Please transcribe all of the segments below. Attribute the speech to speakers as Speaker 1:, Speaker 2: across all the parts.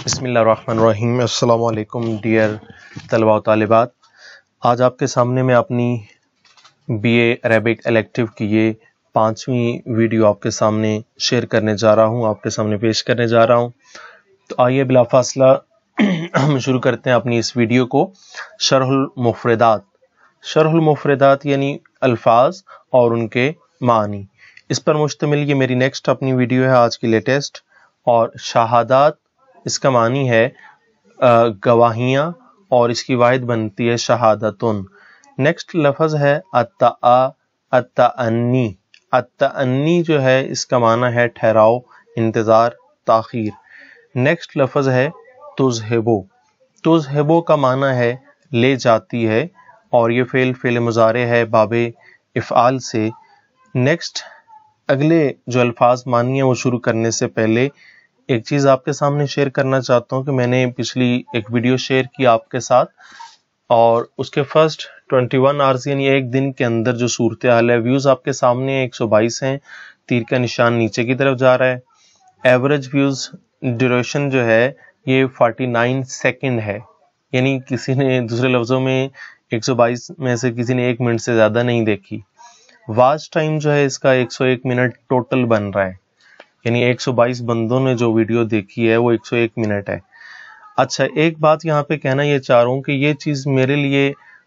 Speaker 1: بسم اللہ الرحمن الرحیم۔ السلام علیکم ڈیئر طلباء و طالبات، آج آپ کے سامنے میں اپنی بی اے عربک الیکٹیو کی یہ 5ویں ویڈیو آپ کے سامنے شیئر کرنے جا رہا ہوں، آپ کے سامنے پیش کرنے جا رہا ہوں۔ تو آئیے بلا فاصلہ ہم شروع کرتے ہیں اپنی اس ویڈیو کو۔ شرح المفردات، شرح المفردات یعنی الفاظ اور ان کے معنی، اس پر مشتمل یہ میری نیکسٹ اپنی ویڈیو ہے، آج کی لیٹسٹ۔ اور شہادات اس کا معنی ہے گواہیاں، اور اس کی واحد بنتی ہے شہادتن۔ نیکسٹ لفظ ہے التأنی۔ التأنی جو ہے اس کا معنی ہے ٹھہراؤ، انتظار، تاخیر۔ نیکسٹ لفظ ہے تذہبو۔ تذہبو کا معنی ہے لے جاتی ہے، اور یہ فعل مضارع ہے باب افعال سے۔ نیکسٹ اگلے جو الفاظ معنی ہیں وہ شروع کرنے سے پہلے ایک چیز آپ کے سامنے شیئر کرنا چاہتا ہوں کہ میں نے پچھلی ایک ویڈیو شیئر کی آپ کے ساتھ، اور اس کے فرسٹ 21 آورز یعنی ایک دن کے اندر جو صورتحال ہے، ویوز آپ کے سامنے 122 ہیں، تیر کا نشان نیچے کی طرف جا رہا ہے۔ ایوریج ویوز ڈیوریشن جو ہے یہ 49 سیکنڈ ہے، یعنی کسی نے دوسرے لفظوں میں 122 میں سے کسی نے 1 منٹ سے زیادہ نہیں دیکھی۔ واچ ٹائم جو ہے اس کا 101 منٹ ٹوٹل بن رہا ہے، یعنی 122 بندوں نے جو ویڈیو دیکھی ہے وہ 101 منٹ ہے۔ اچھا، ایک بات یہاں پہ کہنا یہ چاہ رہا ہوں کہ یہ چیز میرے لیے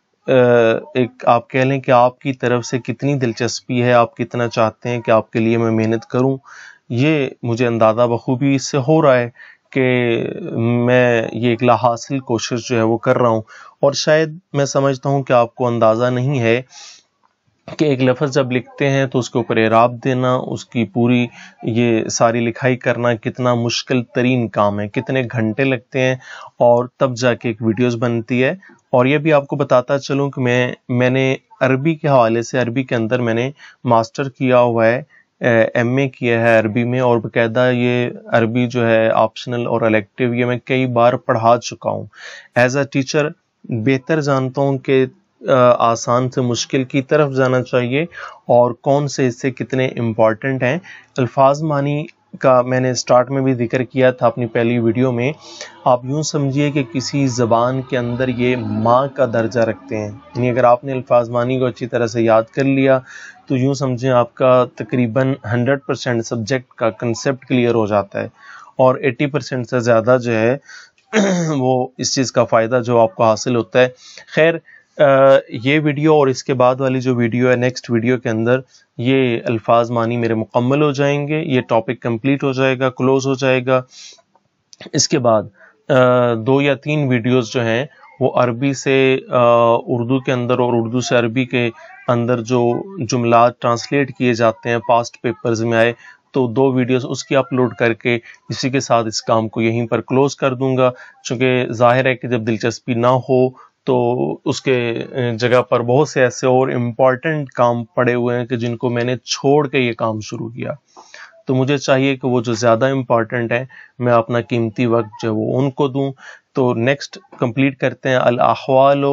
Speaker 1: ایک آپ کہہ لیں کہ آپ کی طرف سے کتنی دلچسپی ہے، آپ کتنا چاہتے ہیں کہ آپ کے لیے میں محنت کروں، یہ مجھے اندازہ بخوبی اس سے ہو رہا ہے کہ میں یہ ایک لا حاصل کوشش جو ہے وہ کر رہا ہوں۔ اور شاید میں سمجھتا ہوں کہ آپ کو اندازہ نہیں ہے کہ ایک لفظ جب لکھتے ہیں تو اس کے اوپر اعراب دینا، اس کی پوری یہ ساری لکھائی کرنا کتنا مشکل ترین کام ہے، کتنے گھنٹے لگتے ہیں، اور تب جا کے ایک ویڈیوز بنتی ہے۔ اور یہ بھی آپ کو بتاتا چلوں کہ میں نے عربی کے حوالے سے، عربی کے اندر میں نے ماسٹر کیا ہوا ہے، ایم اے کیا ہے عربی میں، اور باقاعدہ یہ عربی جو ہے آپشنل اور الیکٹیو یہ میں کئی بار پڑھا چکا ہوں۔ ایز اے ٹیچر بہتر جانتا ہوں کہ آسان سے مشکل کی طرف جانا چاہیے، اور کون سے اس سے کتنے امپورٹنٹ ہیں۔ الفاظ معنی کا میں نے سٹارٹ میں بھی ذکر کیا تھا اپنی پہلی ویڈیو میں۔ آپ یوں سمجھیے کہ کسی زبان کے اندر یہ ماں کا درجہ رکھتے ہیں، یعنی اگر آپ نے الفاظ معنی کو اچھی طرح سے یاد کر لیا تو یوں سمجھیں آپ کا تقریباً 100% سبجیکٹ کا کنسیپٹ کلیئر ہو جاتا ہے، اور 80% سے زیادہ جو ہے وہ اس چیز کا فائدہ جو آپ کو حاصل ہوتا ہے۔ خیر، یہ ویڈیو اور اس کے بعد والی جو ویڈیو ہے، نیکسٹ ویڈیو کے اندر یہ الفاظ معنی میرے مکمل ہو جائیں گے، یہ ٹاپک کمپلیٹ ہو جائے گا، کلوز ہو جائے گا۔ اس کے بعد 2 یا 3 ویڈیوز جو ہیں وہ عربی سے اردو کے اندر اور اردو سے عربی کے اندر جو جملات ٹرانسلیٹ کیے جاتے ہیں پاسٹ پیپرز میں آئے، تو 2 ویڈیوز اس کی اپلوڈ کر کے اسی کے ساتھ اس کام کو یہیں پر کلوز کر دوں گا، چونکہ ظاہر ہے کہ جب دلچسپی نہ ہو تو اس کے جگہ پر بہت سے ایسے اور امپورٹنٹ کام پڑے ہوئے ہیں کہ جن کو میں نے چھوڑ کے یہ کام شروع کیا، تو مجھے چاہیے کہ وہ جو زیادہ امپورٹنٹ ہیں میں اپنا قیمتی وقت جو وہ ان کو دوں۔ تو نیکسٹ کمپلیٹ کرتے ہیں الاحوال۔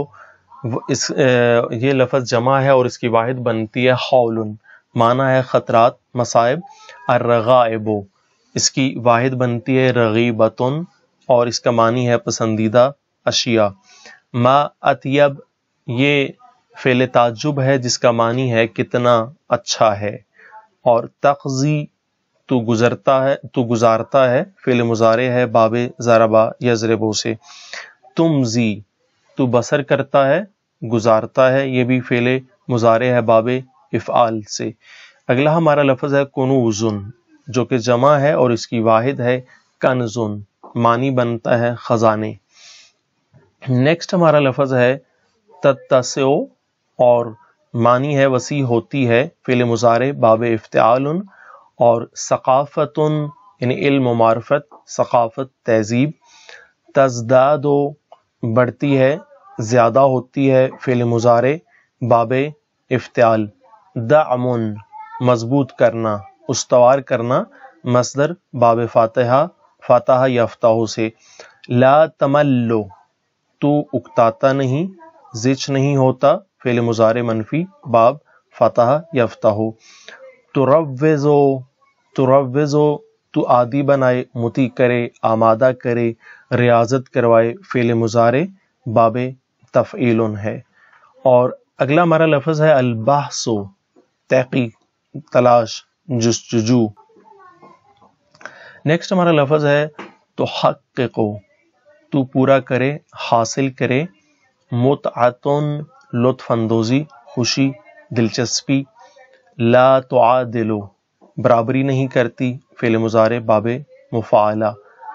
Speaker 1: یہ لفظ جمع ہے اور اس کی واحد بنتی ہے حول، معنی ہے خطرات، مصائب۔ الرغائب، اس کی واحد بنتی ہے رغیبتن، اور اس کا معنی ہے پسندیدہ اشیاء۔ ما اطیب، یہ فعل تعجب ہے جس کا معنی ہے کتنا اچھا ہے۔ اور تقضی، تو گزارتا ہے، فعل مضارع ہے باب ضربا یضربو سے۔ تمضی، تو بسر کرتا ہے، گزارتا ہے، یہ بھی فعل مضارع ہے باب افعال سے۔ اگلا ہمارا لفظ ہے کنوزن، جو کہ جمع ہے اور اس کی واحد ہے کنزن، معنی بنتا ہے خزانے۔ نیکسٹ ہمارا لفظ ہے تتسع، اور معنی ہے وسیع ہوتی ہے، فعل مضارع باب افتعال۔ اور ثقافت یعنی علم و معرفت، ثقافت، تہذیب۔ تزداد، بڑھتی ہے، زیادہ ہوتی ہے، فعل مضارع باب افتعال۔ دعم، مضبوط کرنا، استوار کرنا، مصدر باب فاتحہ، فاتحہ یفتح سے۔ لا تمل، تو اکتاتا نہیں، زچ نہیں ہوتا، فعل مضارع منفی باب فاتحہ یفتح۔ تروزو، تو عادی بنائے، متی کرے، آمادہ کرے، ریاضت کروائے، فعل مضارع باب تفعیل ہے۔ اور اگلا ہمارا لفظ ہے البحث، تحقیق، تلاش، جستجو۔ نیکسٹ ہمارا لفظ ہے تحقق، تو پورا کرے، حاصل کرے، متعتن، لطف اندوزی، خوشی، دلچسپی، لا تعادل، برابری نہیں کرتی، فعل مضارع باب مفاعلہ،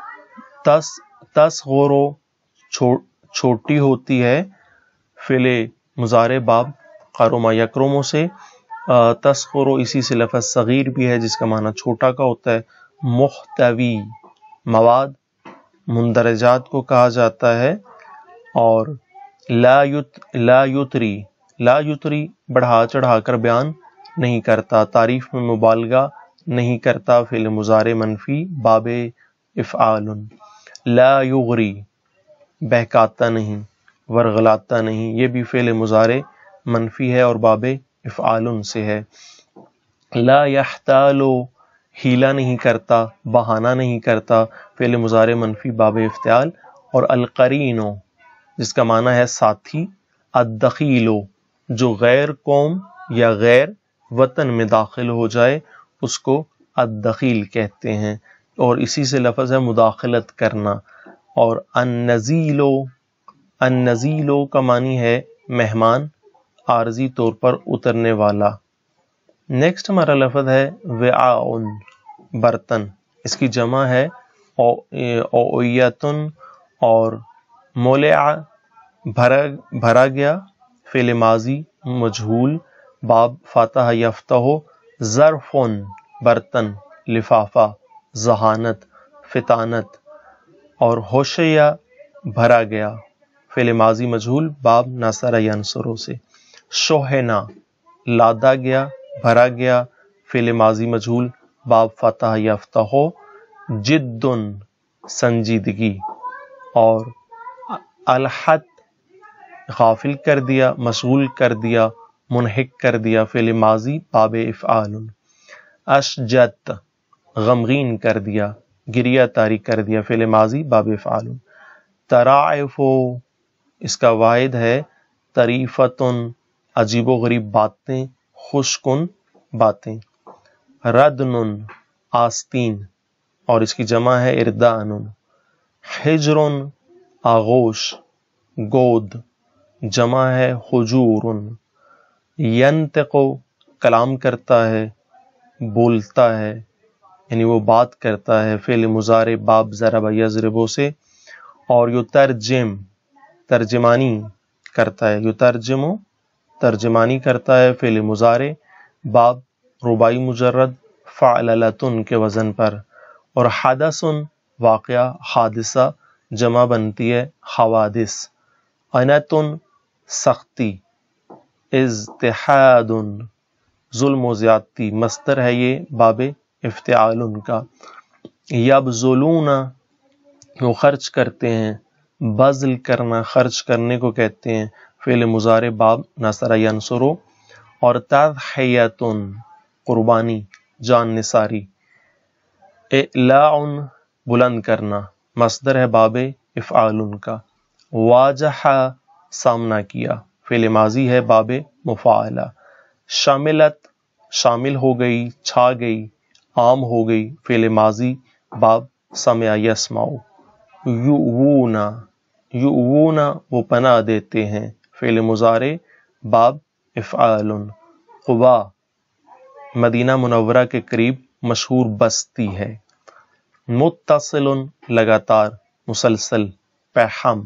Speaker 1: تصغر، چھوٹی ہوتی ہے، فعل مضارع باب قرم یکرم سے، تصغر اسی سے لفظ صغیر بھی ہے جس کا معنی چھوٹا کا ہوتا ہے۔ محتوی، مواد، مندرجات کو کہا جاتا ہے۔ اور لا یتری بڑھا چڑھا کر بیان نہیں کرتا، تعریف میں مبالغہ نہیں کرتا، فعل مضارع منفی باب افعال۔ لا یغری، بہکاتا نہیں، ورغلاتا نہیں، یہ بھی فعل مضارع منفی ہے اور باب افعال سے ہے۔ لا یحتال، ہیلا نہیں کرتا، بہانہ نہیں کرتا، فعل مضارع منفی باب افتعال۔ اور القرین، جس کا معنی ہے ساتھی، الدخیل، جو غیر قوم یا غیر وطن میں داخل ہو جائے اس کو الدخیل کہتے ہیں، اور اسی سے لفظ ہے مداخلت کرنا۔ اور النزیل کا معنی ہے مہمان، عارضی طور پر اترنے والا۔ نیکسٹ ہمارا لفظ ہے وعاء، برتن، اس کی جمع ہے اوعیتن، اور مولع، بھرا گیا، فعل ماضی مجہول باب فاتح یفتح، ظرف، برتن، لفافہ، ذہانت، فطانت، اور ہوشیہ، بھرا گیا، فعل ماضی مجہول باب ناصر ینصر سے۔ شوہنا، لادا گیا، بھرا گیا، فعل ماضی مجہول باب فتح یفتح۔ جد، سنجیدگی، اور الحت، غافل کر دیا، مشغول کر دیا، منہک کر دیا، فعل ماضی باب افعال۔ اشجت، غمگین کر دیا، گریہ طاری کر دیا، فعل ماضی باب افعال۔ ترائف، اس کا واحد ہے طریفتن، عجیب و غریب باتیں، خوش کن باتیں۔ ردن، آستین، اور اس کی جمع ہے اردان۔ حجر، آغوش، گود، جمع ہے حجور۔ ینطق، کلام کرتا ہے، بولتا ہے، یعنی وہ بات کرتا ہے، فعل مضارع باب ضرب یضرب سے۔ اور یترجم، ترجمانی کرتا ہے، یترجم، ترجمانی کرتا ہے، فعل مضارع باب رباعی مجرد فعللتن کے وزن پر۔ اور حدث، واقعہ، حادثہ، جمع بنتی ہے حوادث۔ عنتن، سختی، اجتہاد، ظلم و زیادتی، مصدر ہے یہ باب افتعال کا۔ یبذلون، وہ خرچ کرتے ہیں، بذل کرنا، خرچ کرنے کو کہتے ہیں، فعل مضارع باب نصر ینصر۔ اور تضحیۃ، قربانی، جان نثاری۔ اعلاء، بلند کرنا، مصدر ہے باب افعال کا۔ واجہ، سامنا کیا، فعل ماضی ہے باب مفاعلہ۔ شاملت، شامل ہو گئی، چھا گئی، عام ہو گئی، فعل ماضی باب سمع یسمع۔ یؤونا، یؤونا، وہ پناہ دیتے ہیں، فعل مضارع باب افعال۔ قبا، مدینہ منورہ کے قریب مشہور بستی ہے۔ متصل، لگاتار، مسلسل، پیہم۔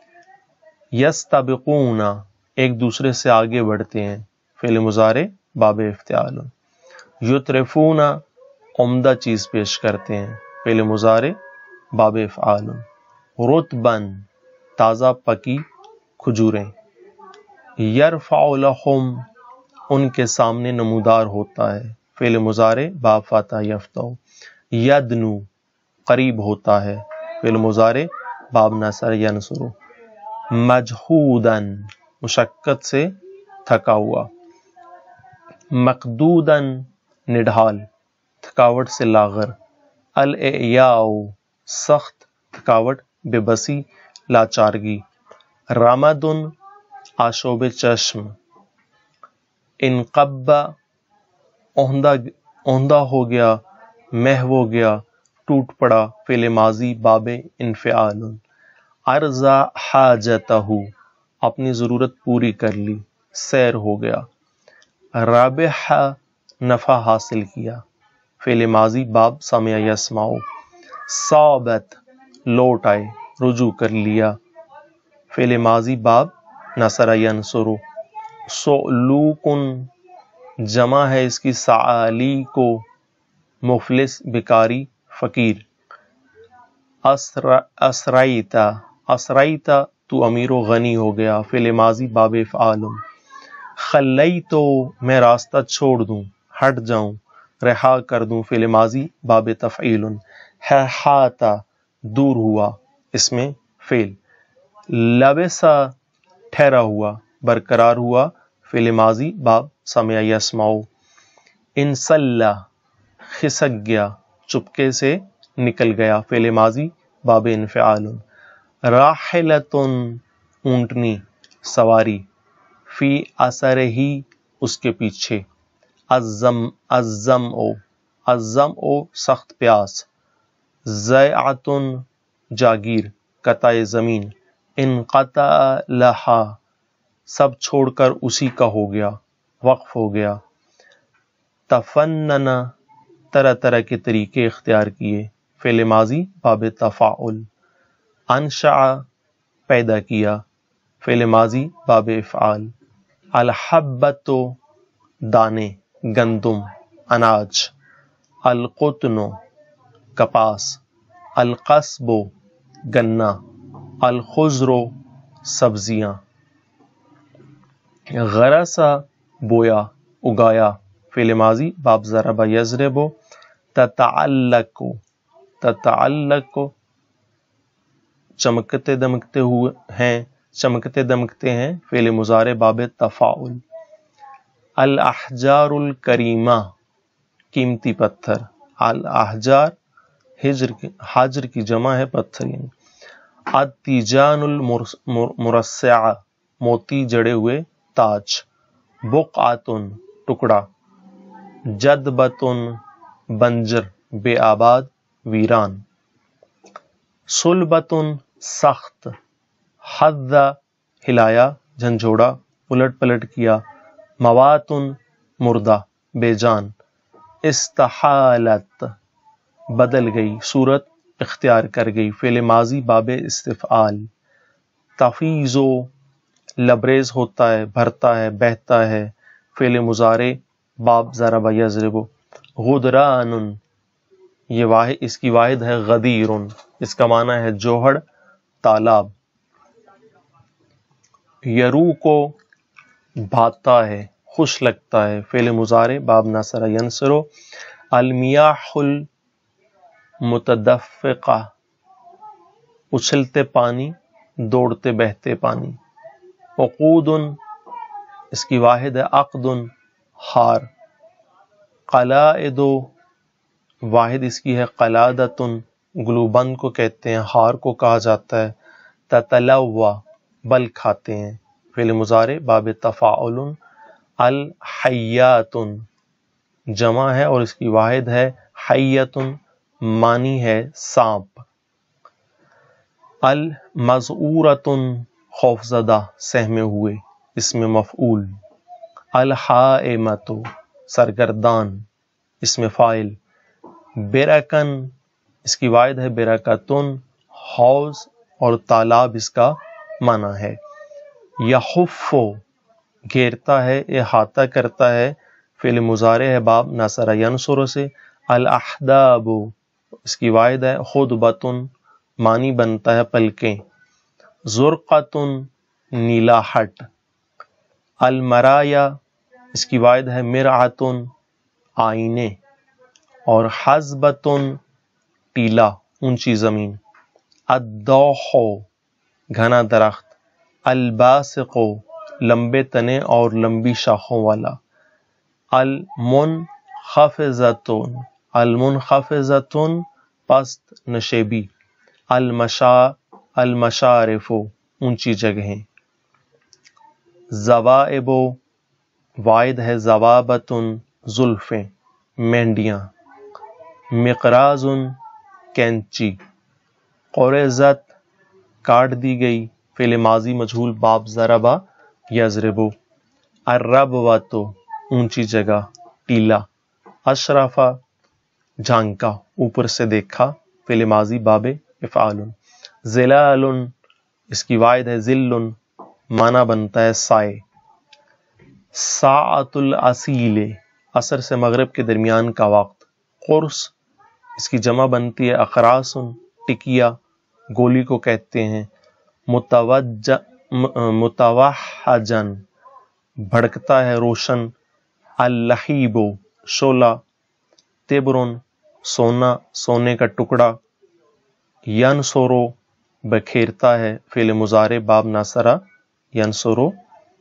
Speaker 1: یستبقون، ایک دوسرے سے آگے بڑھتے ہیں، فعل مضارع باب افتعال۔ یترفون، عمدہ چیز پیش کرتے ہیں، فعل مضارع باب افعال۔ رطباً، تازہ پکی کھجوریں۔ یرفع لہم، ان کے سامنے نمودار ہوتا ہے، فعل مضارع باب فاتح یفتح۔ یدنو، قریب ہوتا ہے، فعل مضارع باب ناصر ینصر۔ مجہوداً، مشقت سے تھکا ہوا۔ مقدوداً، نڈھال، تھکاوٹ سے لاغر، الاعیاء سخت تھکاوٹ، بے بسی، لاچارگی، رمد آشوب چشم، انقب اوندھا ہو گیا، محو ہو گیا، ٹوٹ پڑا، فعل ماضی باب انفعال، ارضا حاجتہ اپنی ضرورت پوری کر لی، سیر ہو گیا، رابح نفع حاصل کیا، فعل ماضی باب سمع یسمع، صابت لوٹ آئے، رجوع کر لیا، فعل ماضی باب نصر ینصر، سؤلوکن جمع ہے اس کی سعالی کو، مفلس بکاری فقیر، اسرائیتا اسرائیتا تو امیر و غنی ہو گیا، فعل ماضی باب افعال، خلیتو میں راستہ چھوڑ دوں، ہٹ جاؤں، رہا کر دوں، فعل ماضی باب تفعیل، ہاتا دور ہوا، اس میں فعل، لبسا ٹھہرا ہوا، برقرار ہوا، فعل ماضی باب سمع یسمع، انسلّا خسک گیا، چپکے سے نکل گیا، فعل ماضی باب انفعال، راحلتن اونٹنی سواری، فی اثر ہی اس کے پیچھے، الظمأ سخت پیاس، ضیعتن جاگیر، قطع زمین، انقطع لہا سب چھوڑ کر اسی کا ہو گیا، وقف ہو گیا، تفنن طرح طرح کے طریقے اختیار کیے، فعل ماضی باب تفاعل، انشأ پیدا کیا، فعل ماضی باب افعال، الحبۃ دانے گندم اناج، القطن کپاس، القصب گنا، الخضر سبزیاں، غرس بویا اگایا، فعل ماضی باب ضرب یضرب، تتعلق چمکتے دمکتے ہوئے ہیں، چمکتے دمکتے ہیں، فعل مضارع باب تفاعل، الاحجار الکریمہ قیمتی پتھر، الاحجار حجر کی جمع ہے پتھر یعنی، التیجان المرصعہ موتی جڑے ہوئے تاج، بقعۃ ٹکڑا، جدبۃ بنجر بے آباد ویران، صلبۃ سخت، حد ہلایا جھنجھوڑا الٹ پلٹ کیا، موات مردہ بے جان، استحالت بدل گئی، صورت اختیار کر گئی، فعل ماضی باب استفعال، تفیض لبریز ہوتا ہے، بھرتا ہے، بہتا ہے، فعل مضارع باب ضرب یضرب، غدران یہ واحد اس کی واحد ہے غدیر، اس کا معنی ہے جوہڑ، تالاب، یرو کو بھاتا ہے، خوش لگتا ہے، فعل مضارع باب نصر ینصر، المیاح المتدفقہ اچھلتے پانی، دوڑتے بہتے پانی، عقود اس کی واحد ہے عقد ہار، قلائد واحد اس کی ہے قلادۃ گلوبند کو کہتے ہیں، ہار کو کہا جاتا ہے، تتلوى بل کھاتے ہیں، فعل مضارع باب تفاعل، الحیات جمع ہے اور اس کی واحد ہے حیۃ، معنی ہے سانپ، المذعورۃ خوفزدہ سہمے ہوئے، اس میں مفعول، الحائمۃ سرگردان، اس میں فاعل، برکن اس کی واحد ہے برکتن حوض اور تالاب اس کا معنی ہے، یحف گھیرتا ہے، احاطہ کرتا ہے، فعل مضارع ہے باب نصر ینصر سے، الاحداب اس کی واحد ہے خطبۃ معنی بنتا ہے پلکیں، زرقۃ نیلا ہٹ، المرایا اس کی واحد ہے مرعۃ آئینے، اور حزبۃ ٹیلا اونچی زمین، الدوح گھنا درخت، الباسق لمبے تنے اور لمبی شاخوں والا، المنخفضۃ پست نشیبی، المشارف اونچی جگہیں، زوائب واحد ہے زوابتن زلفیں مہندیاں، مقراض کینچی، قرزت کاٹ دی گئی فعل ماضی مجہول باب ضربا یضربو، الربوۃ اونچی جگہ ٹیلا، اشرفا جھانکا اوپر سے دیکھا فعل ماضی باب افعال، ظلال اس کی واحد ہے ظل معنی بنتا ہے سائے، ساعۃ العصیل عصر سے مغرب کے درمیان کا وقت، قرص اس کی جمع بنتی ہے اقراص ٹکیا گولی کو کہتے ہیں، متوحجن بھڑکتا ہے روشن، اللہیب شعلہ، تبرن سونا سونے کا ٹکڑا، ینصرو بکھیرتا ہے فعل مضارع باب ناصرہ ینصرو،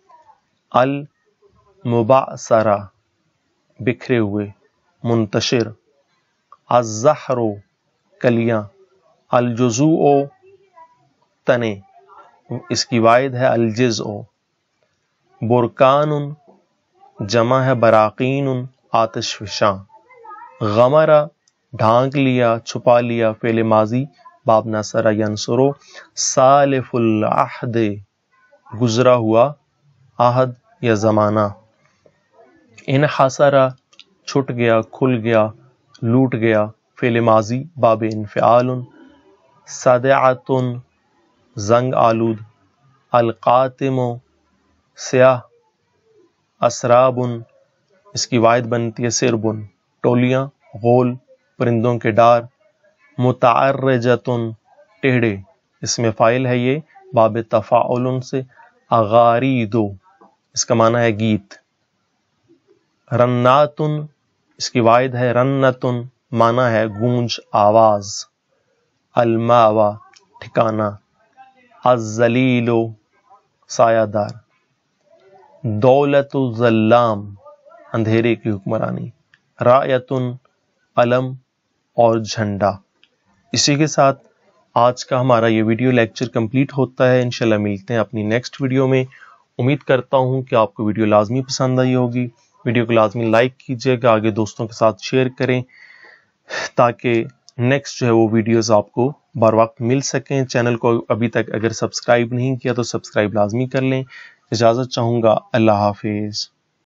Speaker 1: المبعثرہ بکھرے ہوئے منتشر، الزہر کلیاں، الجزوء تنے اس کی واحد ہے الجزء، برکان جمع ہے براقین آتش فشاں، غمرہ ڈھانک لیا چھپا لیا فعل ماضی باب ناصرہ ینصرو، سالف العہد گزرا ہوا عہد یا زمانہ، انحصرہ چھٹ گیا کھل گیا لوٹ گیا فعل ماضی باب انفعال، صدعۃ زنگ آلود، القاتم سیاہ، اسراب اس کی واحد بنتی ہے سربن ٹولیاں غول پرندوں کے ڈار، متعرجۃ ٹیڑھے اس میں فاعل ہے یہ باب تفاعل سے، اغارید اس کا معنی ہے گیت، رنات اس کی واحد ہے رنت معنی ہے گونج آواز، الماوا ٹھکانہ، الذلیل سایہ دار، دولت الظلام اندھیرے کی حکمرانی، رایت علم اور جھنڈا۔ اسی کے ساتھ آج کا ہمارا یہ ویڈیو لیکچر کمپلیٹ ہوتا ہے، انشاءاللہ ملتے ہیں اپنی نیکسٹ ویڈیو میں۔ امید کرتا ہوں کہ آپ کو ویڈیو لازمی پسند آئی ہوگی، ویڈیو کو لازمی لائک کیجیے گا، آگے دوستوں کے ساتھ شیئر کریں تاکہ نیکسٹ جو ہے وہ ویڈیوز آپ کو بر وقت مل سکیں۔ چینل کو ابھی تک اگر سبسکرائب نہیں کیا تو سبسکرائب لازمی کر لیں۔ اجازت چاہوں گا، اللہ حافظ۔